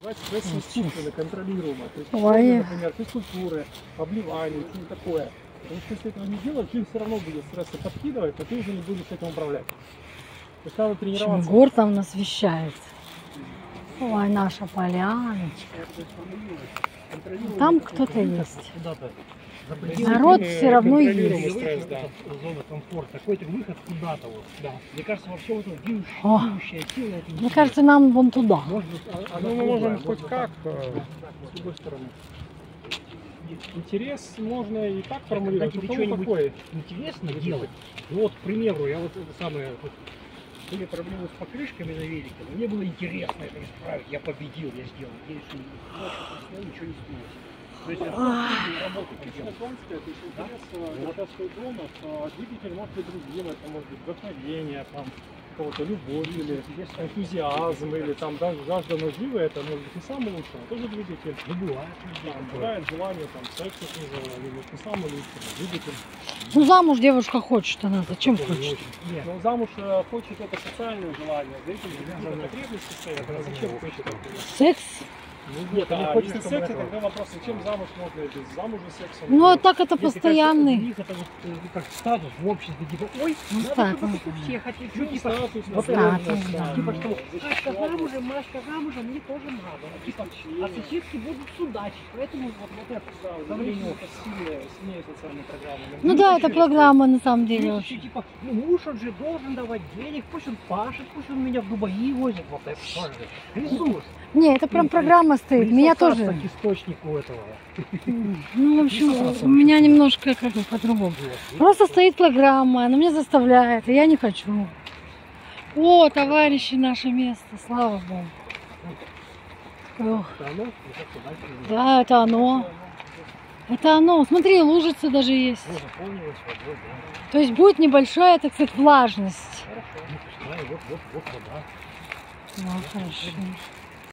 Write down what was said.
Стресс искусственно контролируемо. То есть, Ой. например, физкультуры, обливание, что-нибудь такое. Потому что если этого не делать, ты все равно будет стрессы подкидывать, но ты уже не будешь этим управлять. То есть надо тренироваться. Егор там нас вещает. Ой, наша поляночка. Там кто-то есть. Народ все равно Контролируемый есть. стресс, да. Зона комфорта, какой-то выход куда-то вот. Да. Мне кажется, вообще вот это О. движущая сила. Это Мне кажется, нам вон туда. может быть, Ну, мы можем хоть как, с другой стороны. Интерес можно и так формулировать. тебе У кого что-нибудь какой? интересно делать. Ну вот, к примеру, я вот это самое, вот, были проблемы с покрышками на велике, но мне было интересно это исправить. Я победил, я сделал. Я еще ничего не снулось. То есть я работу Отлично конская, то есть интерес гражданского дома, двигатель может быть другим, это может быть вдохновение, там, какого-то любовь или энтузиазм, или там даже жажда наживы, это может быть не самый лучший, но тоже двигатель. Бывает желание там секса снизу, или не самый лучший, но двигатель. Ну, замуж девушка хочет, она зачем хочет? Но замуж хочет это социальное желание, за этим какие-то потребности стоят, а зачем хочет? Секс? Ну, нет, не а хочется если секс, тогда вопрос, зачем замуж можно без замужа секса? Ну, а так это Мне кажется, постоянный. у них это вот, как статус в обществе, типа, ой, Ну, надо, статус, чтобы да. все хотели, что, Ну, типа, статус, вот статус, это, да. типа, что, Машка замужем, мне тоже надо. Типа, а соседки будут судачить, поэтому вот это, Да, это сильнее социальная программа. Ну да, это программа на самом деле. Есть очень. еще, типа, ну муж, он же должен давать денег, пусть он пашет, пусть он меня в Дубаи возит, вот это тоже ресурс. Не, это прям программа стоит. Меня тоже. К источнику этого. Ну, в общем, у меня немножко как бы по-другому. Просто стоит программа, она меня заставляет, и я не хочу. О, товарищи, наше место, слава Богу. Ох, да, это оно. Это оно. Смотри, лужица даже есть. То есть будет небольшая, так сказать, влажность. Вот вода. Ну, хорошо.